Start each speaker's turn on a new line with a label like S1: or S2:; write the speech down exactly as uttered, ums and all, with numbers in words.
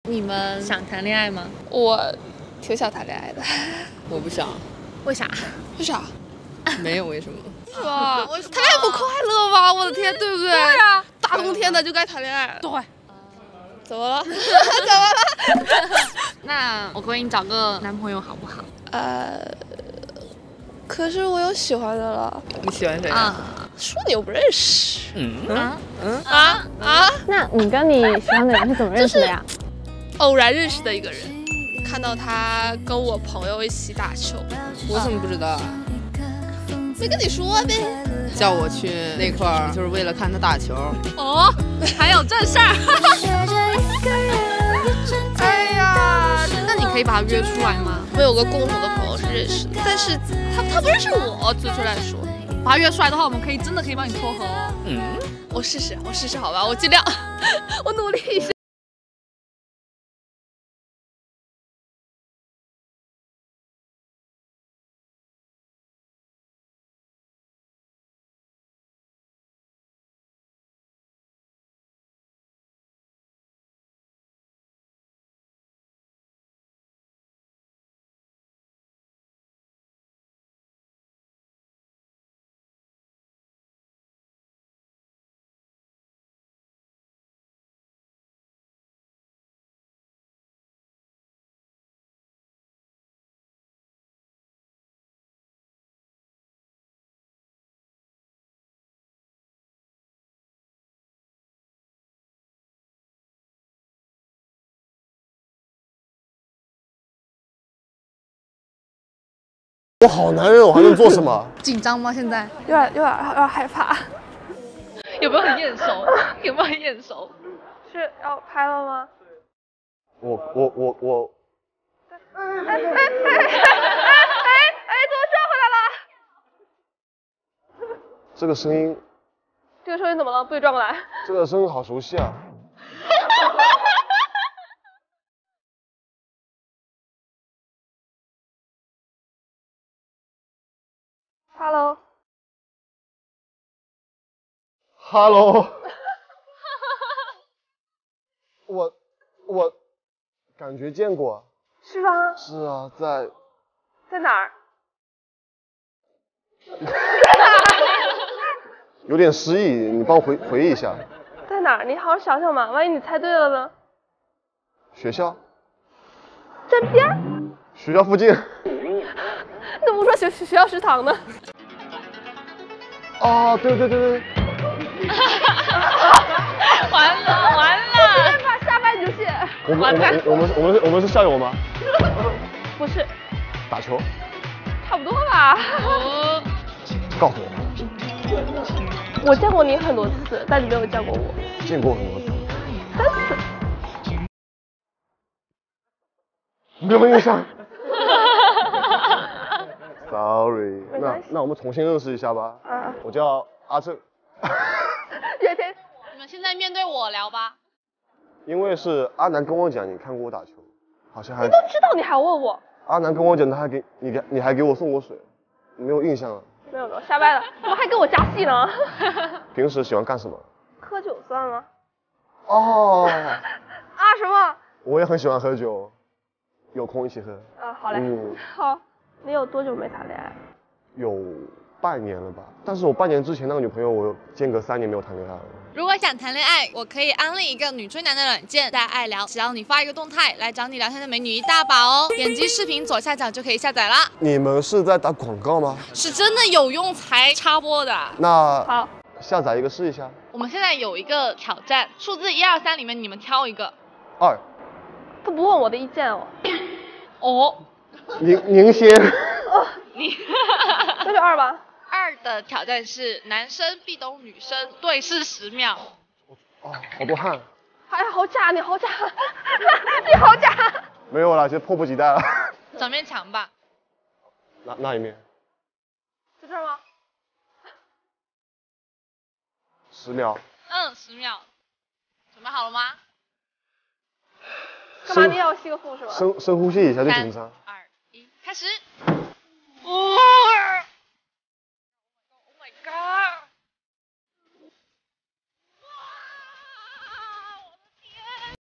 S1: 你们想谈恋爱吗？
S2: 我挺想谈恋爱的。
S3: 我不想。
S1: 为啥？
S2: 为啥？
S3: 没有为什么。
S2: 是吧？谈恋爱不快乐吗？我的天，对不对？
S1: 对啊，
S2: 大冬天的就该谈恋爱。
S1: 对。
S2: 怎么了？怎么了？
S1: 那我给你找个男朋友好不好？
S2: 呃，可是我有喜欢的了。
S3: 你喜欢谁
S1: 啊？
S2: 说你又不认识。
S3: 嗯
S1: 啊
S2: 嗯啊啊！
S4: 那你跟你喜欢的人是怎么认识的呀？
S2: 偶然认识的一个人，看到他跟我朋友一起打球。
S3: 我怎么不知道啊？
S2: 没跟你说呗。
S3: 叫我去那块儿就是为了看他打球。
S1: 哦，还有这事儿。
S2: 哎呀，
S1: 那你可以把他约出来吗？
S2: 我们有个共同的朋友是认识的，但是他他不认识我，准确来说。
S1: 把他约出来的话，我们可以真的可以帮你撮合哦。
S3: 嗯，
S2: 我试试，我试试，好吧，我尽量，我努力一下。
S5: 我好男人，我还能做什么？
S1: 紧张吗？现在
S2: 有点有点有点害怕。
S1: 有没有很眼熟？有没有很眼熟？
S2: 是要拍了吗？
S5: 我我我我。
S2: 哎哎哎哎哎哎！怎么转回来了？
S5: 这个声音。
S2: 这个声音怎么了？不许转过来。
S5: 这个声音好熟悉啊。
S2: Hello。
S5: Hello。我我感觉见过。
S2: 是吗？
S5: 是啊，在。
S2: 在哪儿？
S5: 有点失忆，你帮我回回忆一下。
S2: 在哪儿？你好好想想嘛，万一你猜对了呢？
S5: 学校。
S2: 这边？
S5: 学校附近。
S2: 你怎么不说学学校食堂呢？
S5: 哦，对对对对。
S1: 完了完了！
S2: 我直接把下半就谢。
S5: 我们我们我们我们我们是校友吗？
S2: 不是。
S5: 打球。
S2: 差不多吧。
S1: 哦。
S5: 告诉我。
S2: 我见过你很多次，但你没有见过我。
S5: 见过很多次。
S2: 三次。
S5: 没有印象。Sorry， 那那我们重新认识一下吧。
S2: 啊。
S5: 我叫阿正。
S2: 月天。
S1: 你们现在面对我聊吧。
S5: 因为是阿南跟我讲你看过我打球，好像还。
S2: 你都知道你还问我。
S5: 阿南跟我讲他还给你给你还给我送过水，没有印象了。
S2: 没有没有，瞎掰了，怎么还给我加戏呢？
S5: 平时喜欢干什么？
S2: 喝酒算吗？
S5: 哦。
S2: 啊什么？
S5: 我也很喜欢喝酒，有空一起喝。
S2: 啊好嘞。
S5: 嗯。
S2: 好，你有多久没谈恋爱？
S5: 有半年了吧，但是我半年之前那个女朋友，我间隔三年没有谈恋爱了。
S1: 如果想谈恋爱，我可以安利一个女追男的软件，带爱聊，只要你发一个动态，来找你聊天的美女一大把哦。点击视频左下角就可以下载啦。
S5: 你们是在打广告吗？
S1: 是真的有用才插播的。
S5: 那
S2: 好，
S5: 下载一个试一下。
S1: 我们现在有一个挑战，数字一二三里面你们挑一个。
S5: 二。
S2: 他不问我的意见哦。
S1: 哦。
S5: 您您先。
S2: 哦。
S1: 你。
S2: 那就二吧。
S1: 二的挑战是男生壁咚女生对视十秒。
S5: 哦，好多汗。
S2: 哎呀，好假，你好假，你好假。
S5: 没有了，就迫不及待了。
S1: 找面墙吧。
S5: 那那一面。
S2: 在这儿吗？
S5: 十秒。
S1: 嗯，十秒。准备好了吗？
S2: 干嘛你也要吸个腹是吧？
S5: 深深呼吸一下就紧张。
S1: 三二一，开始。